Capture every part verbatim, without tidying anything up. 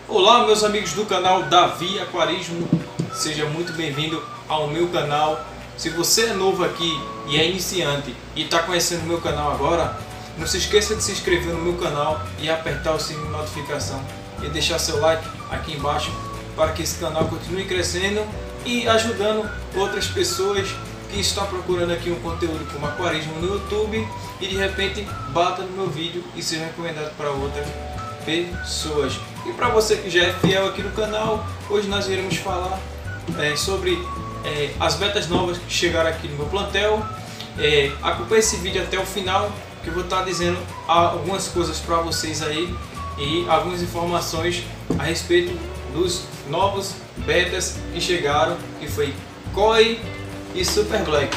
Olá, meus amigos do canal Davi Aquarismo, seja muito bem-vindo ao meu canal. Se você é novo aqui e é iniciante e está conhecendo o meu canal agora, não se esqueça de se inscrever no meu canal e apertar o sininho de notificação e deixar seu like aqui embaixo para que esse canal continue crescendo e ajudando outras pessoas que estão procurando aqui um conteúdo como aquarismo no YouTube e de repente bata no meu vídeo e seja recomendado para outras pessoas. E para você que já é fiel aqui no canal, hoje nós iremos falar é, sobre é, as betas novas que chegaram aqui no meu plantel. É, acompanhe esse vídeo até o final, que eu vou estar dizendo algumas coisas para vocês aí e algumas informações a respeito dos novos betas que chegaram, que foi Koi e Super Black.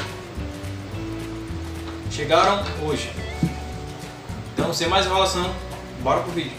Chegaram hoje. Então, sem mais enrolação, bora pro vídeo.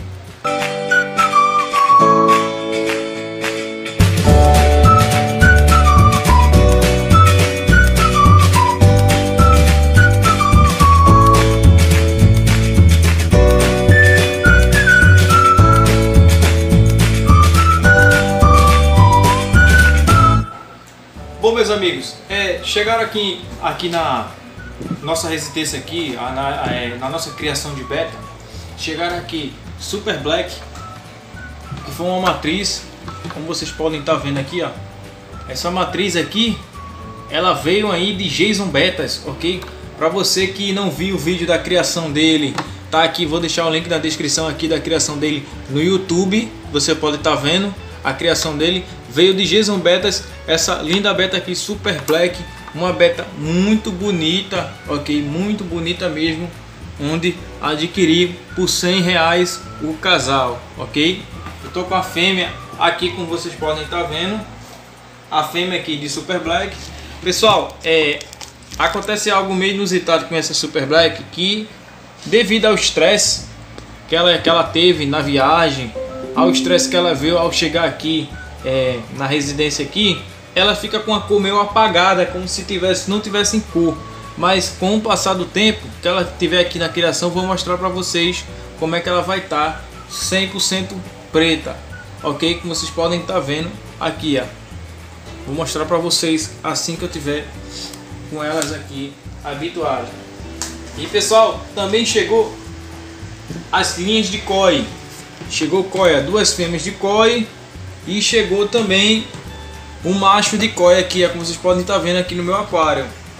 Bom, meus amigos, é, chegaram aqui, aqui na nossa residência aqui, na, é, na nossa criação de beta, chegaram aqui Super Black, que foi uma matriz, como vocês podem estar vendo aqui, ó. Essa matriz aqui, ela veio aí de Jason Betas, ok? Para você que não viu o vídeo da criação dele, tá aqui, vou deixar o link na descrição aqui da criação dele no YouTube, você pode estar vendo a criação dele. Veio de Jason Betas, essa linda beta aqui, Super Black, uma beta muito bonita, ok? Muito bonita mesmo, onde adquiri por cem reais o casal, ok? Eu tô com a fêmea aqui, como vocês podem estar vendo, a fêmea aqui de Super Black. Pessoal, é, acontece algo meio inusitado com essa Super Black, que devido ao estresse que ela, que ela teve na viagem, ao estresse que ela veio ao chegar aqui é, na residência aqui, ela fica com a cor meio apagada, como se tivesse, não tivesse em cor. Mas com o passar do tempo que ela tiver aqui na criação, vou mostrar para vocês como é que ela vai estar cem por cento preta, ok? Como vocês podem estar vendo aqui, ó. Vou mostrar para vocês assim que eu tiver com elas aqui habituadas. E pessoal, também chegou as linhas de Koi. Chegou Koi, duas fêmeas de Koi, e chegou também um macho de Koi aqui, como vocês podem estar vendo aqui no meu aquário.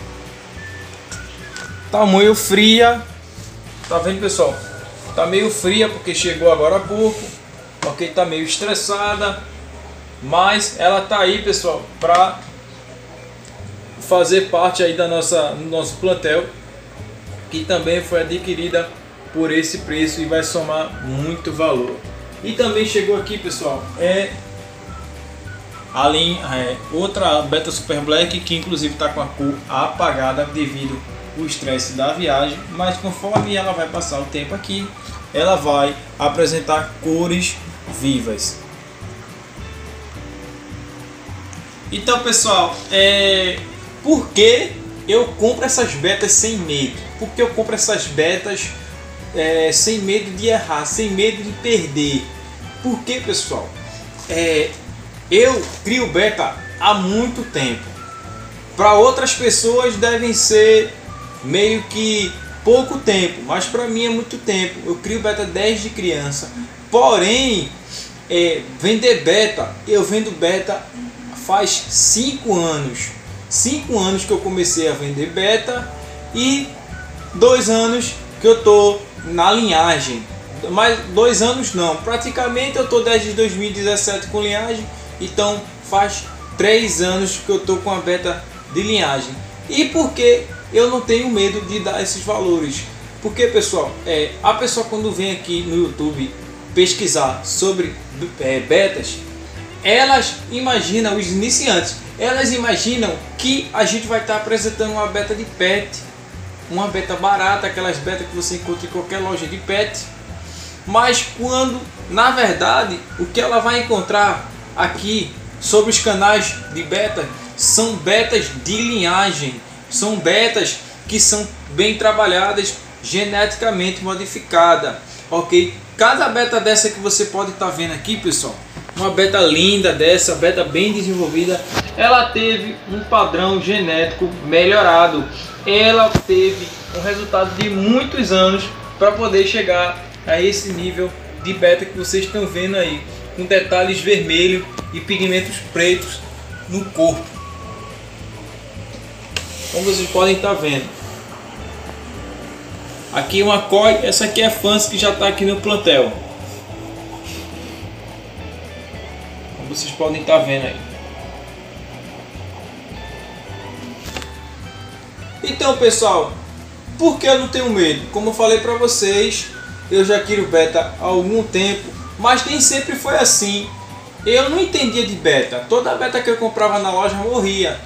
Tamanho fria, tá vendo, pessoal? Tá meio fria porque chegou agora há pouco, ok? Tá meio estressada, mas ela tá aí, pessoal, para fazer parte aí da nossa no nosso plantel, que também foi adquirida por esse preço e vai somar muito valor. E também chegou aqui, pessoal, é a linha, é, outra beta Super Black, que inclusive está com a cor apagada devido ao estresse da viagem, mas conforme ela vai passar o tempo aqui, ela vai apresentar cores vivas. Então, pessoal, é, por que eu compro essas betas sem medo? Por que eu compro essas betas é, sem medo de errar, sem medo de perder? Por que, pessoal? É, eu crio beta há muito tempo. Para outras pessoas devem ser meio que pouco tempo, mas para mim é muito tempo. Eu crio beta desde criança. Porém, é, vender beta, eu vendo beta faz cinco anos. cinco anos que eu comecei a vender beta e dois anos que eu tô na linhagem. Mas dois anos não, praticamente eu tô desde dois mil e dezessete com linhagem. Então faz três anos que eu tô com a beta de linhagem. E por que eu não tenho medo de dar esses valores? Porque, pessoal, é, a pessoa quando vem aqui no YouTube pesquisar sobre é, betas, elas imaginam, os iniciantes, elas imaginam que a gente vai estar apresentando uma beta de pet, uma beta barata, aquelas betas que você encontra em qualquer loja de pet. Mas quando, na verdade, o que ela vai encontrar aqui sobre os canais de beta são betas de linhagem, são betas que são bem trabalhadas, geneticamente modificada. ok? Cada beta dessa que você pode estar vendo aqui, pessoal, uma beta linda dessa, beta bem desenvolvida, ela teve um padrão genético melhorado, ela teve um resultado de muitos anos para poder chegar a esse nível de beta que vocês estão vendo aí, com detalhes vermelhos e pigmentos pretos no corpo, como vocês podem estar vendo. Aqui uma Koi, essa aqui é a Fancy que já está aqui no plantel, como vocês podem estar vendo aí. Então, pessoal, por que eu não tenho medo? Como eu falei para vocês, eu já quero beta há algum tempo, mas nem sempre foi assim. Eu não entendia de beta. Toda beta que eu comprava na loja morria.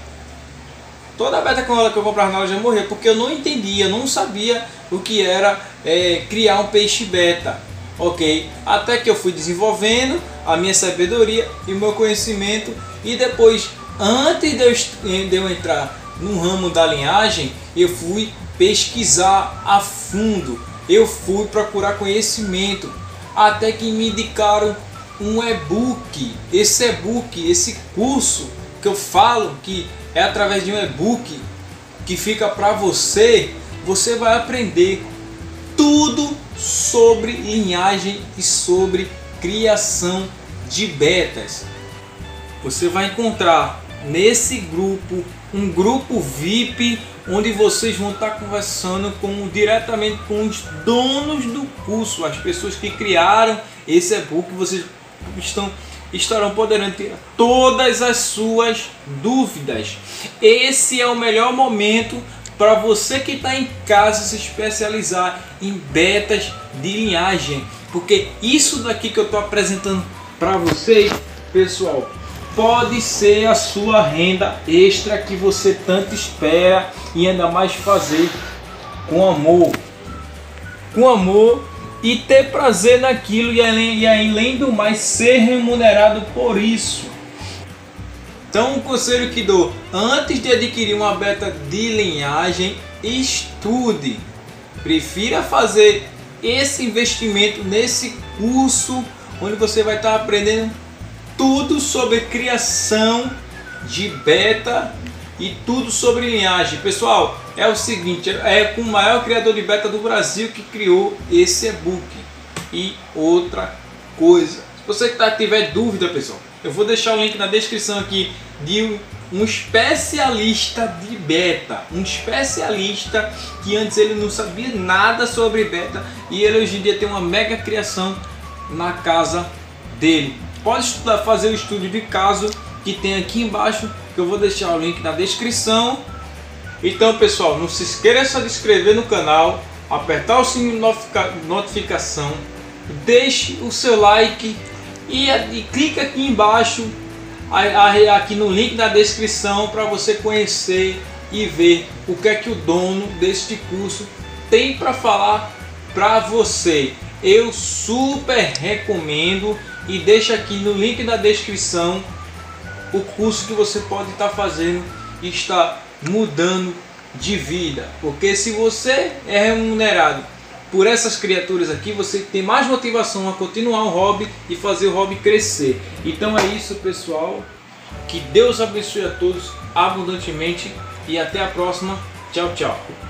Toda beta que eu comprava na loja morria, porque eu não entendia, eu não sabia o que era é, criar um peixe beta, ok? Até que eu fui desenvolvendo a minha sabedoria e o meu conhecimento, e depois, antes de eu, de eu entrar no ramo da linhagem, eu fui pesquisar a fundo, eu fui procurar conhecimento, até que me indicaram um e-book. Esse e-book, esse curso que eu falo que é através de um e-book que fica para você, você vai aprender tudo sobre linhagem e sobre criação de betas. Você vai encontrar nesse grupo um grupo V I P, onde vocês vão estar conversando com, diretamente com os donos do curso, as pessoas que criaram esse e-book. Vocês estão, estarão podendo ter todas as suas dúvidas. Esse é o melhor momento para você que está em casa se especializar em betas de linhagem, porque isso daqui que eu estou apresentando para vocês, pessoal, pode ser a sua renda extra que você tanto espera, e ainda mais fazer com amor, com amor e ter prazer naquilo, e além, e além do mais ser remunerado por isso. Então, um conselho que dou: antes de adquirir uma beta de linhagem, estude. Prefira fazer esse investimento nesse curso, onde você vai estar aprendendo tudo sobre criação de beta e tudo sobre linhagem. Pessoal, é o seguinte, é com o maior criador de beta do Brasil que criou esse e-book. E outra coisa, se você que tá, tiver dúvida, pessoal, eu vou deixar o link na descrição aqui de um especialista de beta, um especialista que antes ele não sabia nada sobre beta, e ele hoje em dia tem uma mega criação na casa dele. Pode estudar, fazer o estudo de caso que tem aqui embaixo, que eu vou deixar o link na descrição. Então, pessoal, não se esqueça de se inscrever no canal, apertar o sininho de notificação, deixe o seu like e, e clica aqui embaixo, aqui no link da descrição, para você conhecer e ver o que é que o dono deste curso tem para falar para você. Eu super recomendo, e deixa aqui no link da descrição o curso que você pode estar fazendo e está mudando de vida, porque se você é remunerado por essas criaturas aqui, você tem mais motivação a continuar o hobby e fazer o hobby crescer. Então é isso, pessoal, que Deus abençoe a todos abundantemente e até a próxima. Tchau, tchau.